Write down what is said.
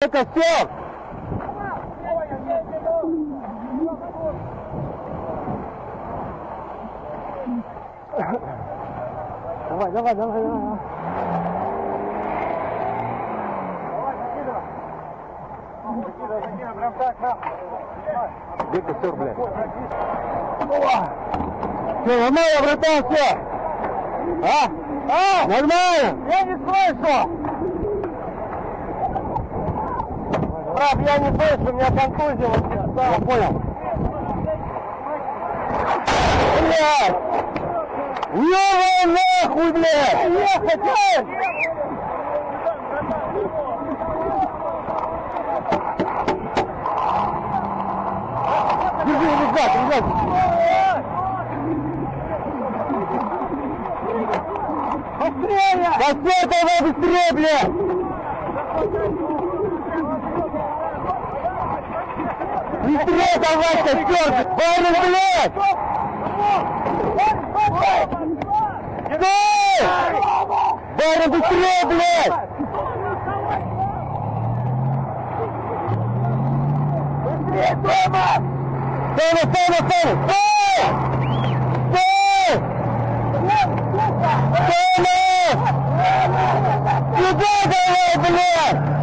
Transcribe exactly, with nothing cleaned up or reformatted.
костер! Давай, давай, давай, давай. Закидывай, закидывай, прям так, на. Где костер, блядь? Все, нормально, братан, все. А? А? Нормально? Я не слышу. Брат, я не слышу, меня контузило сейчас. Да. Я понял. Блядь! Уёбай нахуй, блядь! Ехать, ехать! Держи, ребят, ребят! Быстрее! Быстрее, давай, быстрее, блядь! Быстрее давай, костер! Парень, блядь! Стой! Парень, быстрее, блядь! Быстрее, Тома! Тома, Тома, Тома! Стой! Стой! Тома! Сюда давай, блядь!